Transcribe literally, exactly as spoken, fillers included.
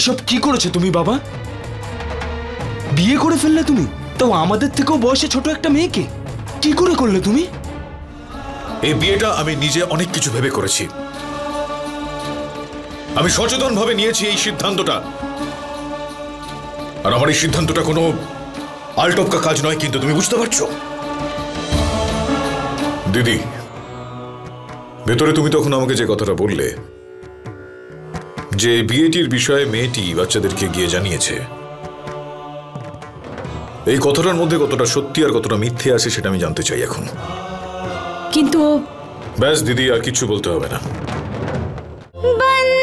এসব কি করেছো তুমি বাবা? বিয়ে করে ফেললে তুমি, তাও আমাদের থেকেও বয়সে ছোট একটা মেয়েকে। কি করে করলে তুমি? এই বিয়েটা আমি নিজে অনেক কিছু ভেবে করেছি। আমি সচেতন ভাবে নিয়েছি এই সিদ্ধান্তটা। আর আমার এই সিদ্ধান্তটা কোনো আলটপকা কাজ নয়, কিন্তু তুমি বুঝতে পারছো দিদি? ভেতরে তুমি তখন আমাকে যে কথাটা বললে, যে বিয়েটির বিষয়ে মেয়েটি বাচ্চাদেরকে গিয়ে জানিয়েছে, এই কথাটার মধ্যে কতটা সত্যি আর কতটা মিথ্যে আছে সেটা আমি জানতে চাই এখন। কিন্তু ব্যাস দিদি, আর কিছু বলতে হবে না।